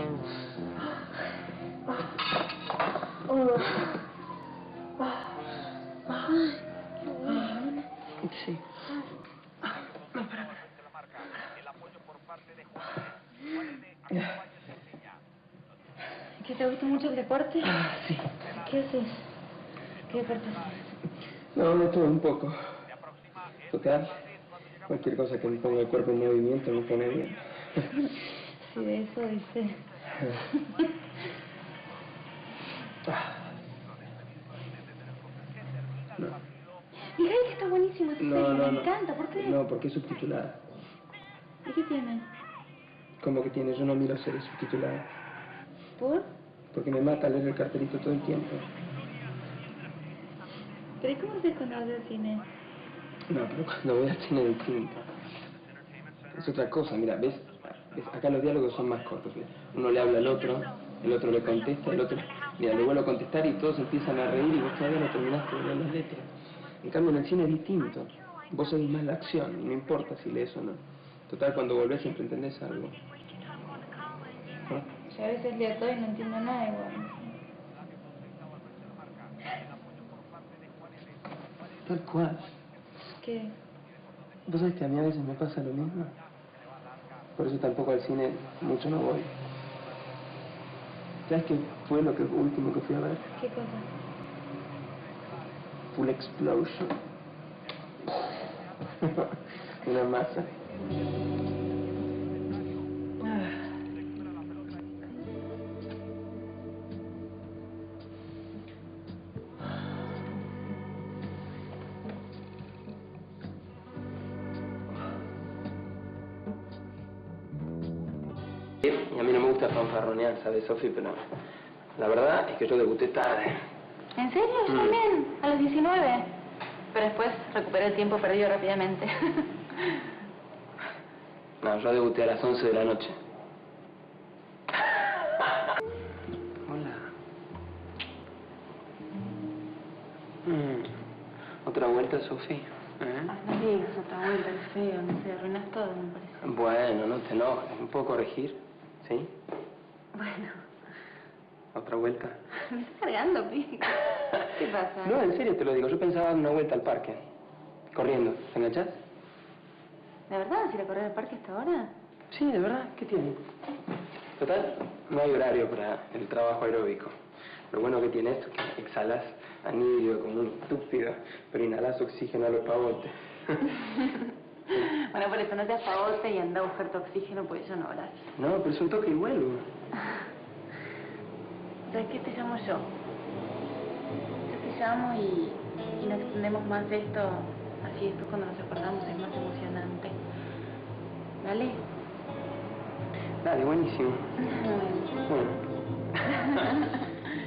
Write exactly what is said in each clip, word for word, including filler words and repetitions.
Oh. Sí. ¿Qué, te gusta mucho el deporte? Ah, sí. ¿Qué haces? ¿Qué deporte haces? No, de todo un poco. Total, cualquier cosa que me ponga el cuerpo en movimiento me pone bien. Sí, de eso dice. No. Mira que está buenísimo esa No, serie, no, me no. encanta, ¿por qué? No, porque es subtitulada. ¿Y qué tiene? ¿Cómo que tiene? Yo no miro series subtituladas. ¿Por? Porque me mata leer el cartelito todo el tiempo. ¿Pero y cómo haces cuando vas al cine? No, pero cuando voy al cine es distinto. Es otra cosa, mira, ¿ves? ¿ves? Acá los diálogos son más cortos. Mira. Uno le habla al otro, el otro le contesta, el otro... Mira, le vuelvo a contestar y todos empiezan a reír y vos todavía no terminaste de leer las letras. En cambio, en el cine es distinto. Vos seguís más la acción, y no importa si lees o no. Total, cuando volvés siempre entendés algo. ¿Ah? Yo a veces leo todo y no entiendo nada igual. Tal cual. ¿Qué? ¿Vos sabés que a mí a veces me pasa lo mismo? Por eso tampoco al cine mucho no voy. ¿Sabes qué fue lo que último que fui a ver? ¿Qué cosa? Full Explosion. Una masa. Y a mí no me gusta fanfarronear, ¿sabes, Sofi? Pero la verdad es que yo debuté tarde. ¿En serio? Yo Mm. también, a los diecinueve. Pero después recuperé el tiempo perdido rápidamente. No, yo debuté a las once de la noche. Hola. Mm. ¿Otra vuelta, Sofi? ¿Eh? Ay, no digas otra vuelta, qué feo, no sé, arruinas todo, me parece. Bueno, no te enojes, ¿me puedo corregir? ¿Sí? Bueno. ¿Otra vuelta? Me estás cargando, Pi. ¿Qué pasa? No, en serio te lo digo, yo pensaba en una vuelta al parque. Corriendo, ¿te enganchás? ¿De verdad vas a ir a correr al parque hasta ahora? Sí, de verdad, ¿qué tiene? Total, no hay horario para el trabajo aeróbico. Lo bueno que tiene esto es que exhalas anhídrido como un estúpido, pero inhalas oxígeno a los pavotes. Bueno, por eso no te apavote y anda a buscar tu oxígeno, pues yo no, gracias. No, pero es un toque y vuelvo. ¿Sabes qué te llamo yo? Yo te llamo y, y no extendemos más de esto. Así después cuando nos acordamos es más emocionante. ¿Vale? Dale, buenísimo. Bueno. Bueno.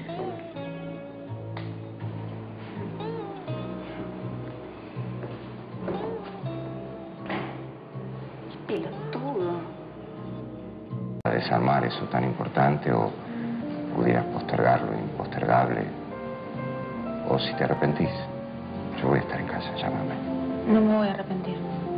Pelotudo. Desarmar eso tan importante o pudieras postergarlo impostergable, o si te arrepentís, yo voy a estar en casa, llámame. No me voy a arrepentir.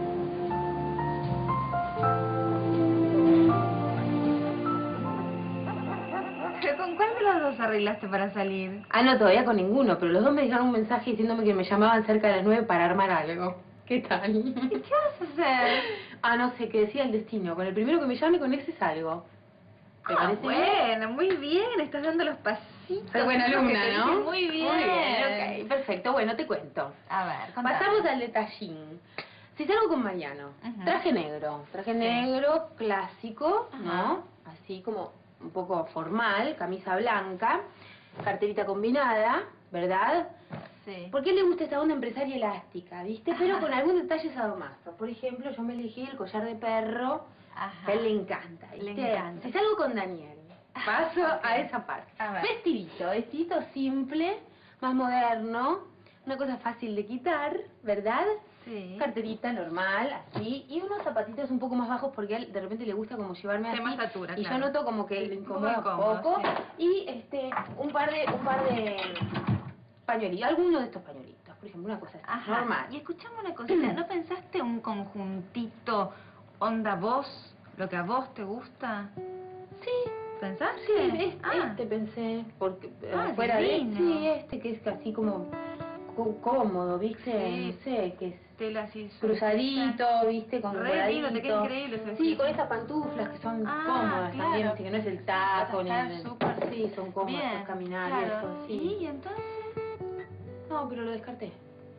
¿Pero con cuál de los dos arreglaste para salir? Ah, no, todavía con ninguno, pero los dos me dejaron un mensaje diciéndome que me llamaban cerca de las nueve para armar algo. ¿Qué tal? ¿Y qué vas a hacer? Ah, no sé, que decía el destino. Con el primero que me llame, con ese salgo. ¿Te Ah, parece bueno, bien? muy bien, estás dando los pasitos. Soy buena Eso que alumna, te ¿no? dicen Muy bien. Muy bien, ok, perfecto. Bueno, te cuento. A ver, contame. Pasamos al detallín. Si salgo con Mariano, Ujú. traje negro, traje Sí. negro clásico, Ajá. ¿no? Así como un poco formal, camisa blanca, carterita combinada, ¿verdad? Sí. Porque a él le gusta esta onda empresaria elástica, ¿viste? Pero Ajá. con algún detalle sadomaso. Por ejemplo, yo me elegí el collar de perro, Ajá. que a él le encanta, ¿viste? Le encanta. Si salgo con Daniel, paso Ok. a esa parte. A ver. Vestidito, vestidito simple, más moderno, una cosa fácil de quitar, ¿verdad? Sí. Carterita normal, así, y unos zapatitos un poco más bajos porque a él de repente le gusta como llevarme Sí, así. más altura, y claro. yo noto como que Sí, le un poco incomoda un incómodo, poco. sí. Y este, un par de, un par de pañuelitos, alguno de estos pañuelitos, por ejemplo, una cosa así, Ajá. normal. Y escuchame una cosita, ¿no pensaste un conjuntito onda vos, lo que a vos te gusta? Sí, ¿Pensaste? Sí, este, Ah. este pensé, porque eh, Ah, fuera de divino. sí, este que es así como có- cómodo, ¿viste? Sí. No sé, que es Tela así cruzadito, ¿viste? Con Re lindo, te queda voladito. increíble ese Sí, vestido. con esas pantuflas que son Ah, cómodas claro. también, así que no es el Sí, taco vas ni a estar el... súper Sí, son cómodas bien, para caminar y claro. eso, sí. ¿Y entonces? No, pero lo descarté.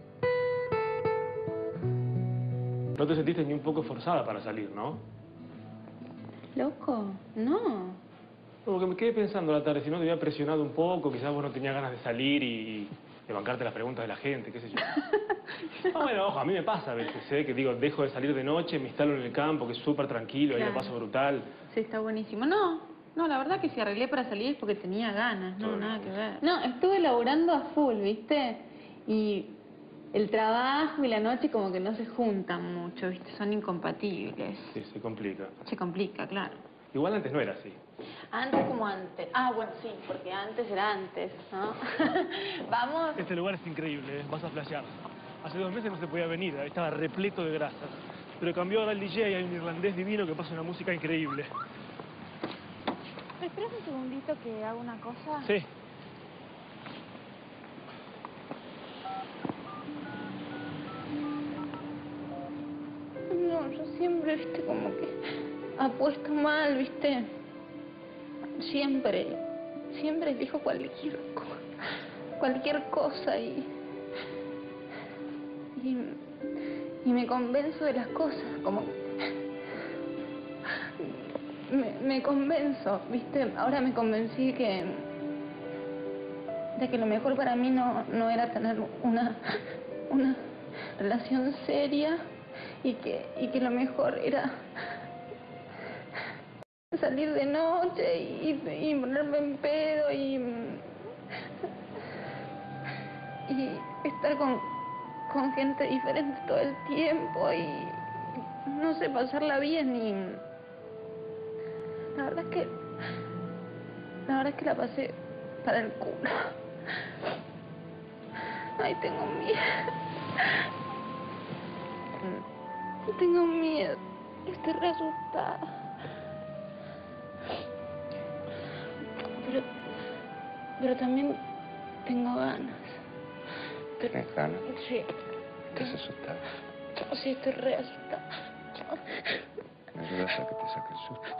No te sentiste ni un poco forzada para salir, ¿no? ¿Loco? No. Porque me quedé pensando a la tarde, si no te había presionado un poco, quizás vos no tenías ganas de salir y de bancarte las preguntas de la gente, qué sé yo. No, bueno, ojo, a mí me pasa a veces, ¿eh? Que digo, dejo de salir de noche, me instalo en el campo, que es súper tranquilo, ahí Claro. la paso brutal. Sí, está buenísimo. No, no, la verdad que si arreglé para salir es porque tenía ganas, no, Todo nada bien. que ver. No, estuve laburando a full, ¿viste? Y el trabajo y la noche como que no se juntan mucho, ¿viste? Son incompatibles. Sí, se complica. Se complica, claro. Igual antes no era así. Antes como antes. Ah, bueno, sí, porque antes era antes, ¿no? Vamos. Este lugar es increíble, ¿eh? Vas a flashear. Hace dos meses no se podía venir, ahí estaba repleto de grasas. Pero cambió ahora el D J y hay un irlandés divino que pasa una música increíble. ¿Me esperas un segundito que hago una cosa? Sí. No, yo siempre, viste, como que apuesto mal, viste. Siempre, siempre elijo cualquier, co- cualquier cosa y, y, y me convenzo de las cosas, como me, me convenzo, viste. Ahora me convencí que de que lo mejor para mí no, no era tener una, una relación seria y que, y que lo mejor era salir de noche y, y ponerme en pedo y, y estar con, con gente diferente todo el tiempo y no sé, pasarla bien y la verdad es que la verdad es que la pasé para el culo. Ay, tengo miedo. Tengo miedo. Estoy re asustada. Pero, pero también tengo ganas. ¿Tienes ganas? Sí. ¿Estás asustada? Sí, estoy re asustada. ¿Me ayudas a que te saque el susto?